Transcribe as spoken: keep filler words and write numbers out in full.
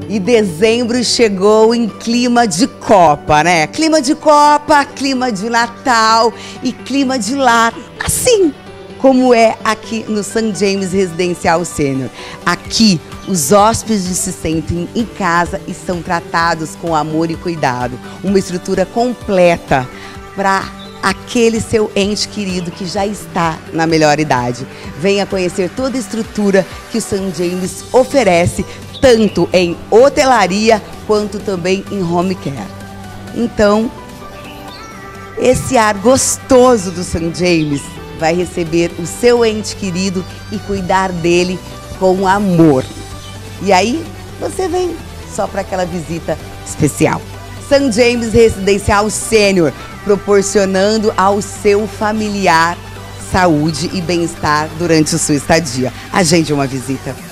E dezembro chegou em clima de Copa, né? Clima de Copa, clima de Natal e clima de lar, assim como é aqui no Saint James Residencial Sênior. Aqui, os hóspedes se sentem em casa e são tratados com amor e cuidado. Uma estrutura completa para aquele seu ente querido que já está na melhor idade. Venha conhecer toda a estrutura que o Saint James oferece, tanto em hotelaria quanto também em home care. Então, esse ar gostoso do Saint James vai receber o seu ente querido e cuidar dele com amor. E aí, você vem só para aquela visita especial. Saint James Residencial Sênior, proporcionando ao seu familiar saúde e bem-estar durante a sua estadia. Agende uma visita.